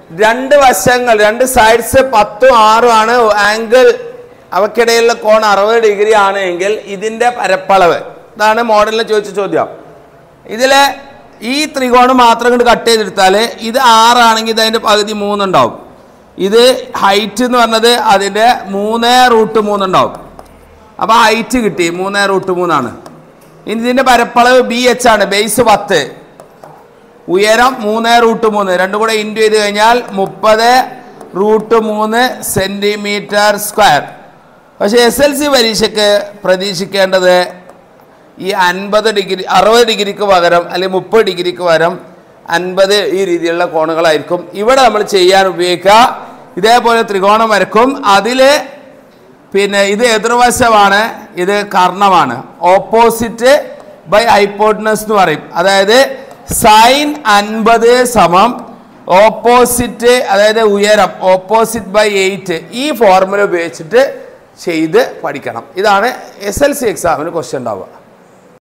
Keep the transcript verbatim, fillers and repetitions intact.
രണ്ട് വശങ്ങൾ രണ്ട് സൈഡ്സ് പത്തും ആറും ആണ് ആംഗിൾ അവക്കിടയിലുള്ള കോൺ അറുപത് ഡിഗ്രി ആണ് എങ്കിൽ ഇതിൻ്റെ പരപ്പളവ് ഇതാണ് മോഡലിൽ ചോദിച്ച ചോദ്യം. ഇതിലെ ഈ ത്രികോണം മാത്രം കൊണ്ട് കട്ട് ചെയ്തെടുത്താൽ ഇത് ആറാണെങ്കിൽ ഇത് അതിൻ്റെ പകുതി മൂന്നുണ്ടാവും. ഇത് ഹൈറ്റ് എന്ന് പറഞ്ഞത് അതിൻ്റെ മൂന്ന് റൂട്ട് മൂന്നുണ്ടാവും. അപ്പോൾ ഹൈറ്റ് കിട്ടി മൂന്ന് റൂട്ട് മൂന്നാണ്. ഇനി ഇതിൻ്റെ പരപ്പളവ് ബി എച്ച് ആണ്. ബേസ് പത്ത്, ഉയരം മൂന്ന് റൂട്ട് മൂന്ന്, രണ്ടും കൂടെ ഇൻറ്റു ചെയ്ത് കഴിഞ്ഞാൽ മുപ്പത് റൂട്ട് മൂന്ന് സെൻറ്റിമീറ്റർ സ്ക്വയർ. പക്ഷേ എസ് എൽ സി പരീക്ഷയ്ക്ക് പ്രതീക്ഷിക്കേണ്ടത് ഈ അൻപത് ഡിഗ്രി അറുപത് ഡിഗ്രിക്ക് പകരം അല്ലെങ്കിൽ മുപ്പത് ഡിഗ്രിക്ക് പകരം അൻപത് ഈ രീതിയിലുള്ള കോണുകളായിരിക്കും ഇവിടെ നമ്മൾ ചെയ്യാൻ ഉപയോഗിക്കുക. ഇതേപോലെ ത്രികോണം വരക്കും. അതിൽ പിന്നെ ഇത് എതിർവശമാണ്, ഇത് കർണമാണ്. ഓപ്പോസിറ്റ് ബൈ ഹൈപ്പോട്ടനസ് എന്ന് പറയും. അതായത് സൈൻ അൻപത് സമം ഓപ്പോസിറ്റ്, അതായത് ഉയരം ഓപ്പോസിറ്റ് ബൈ എയ്റ്റ്. ഈ ഫോർമുല ഉപയോഗിച്ചിട്ട് ചെയ്ത് പഠിക്കണം. ഇതാണ് എസ് എൽ സി എക്സാമിന് ക്വസ്റ്റ്യൻ ഉണ്ടാവുക.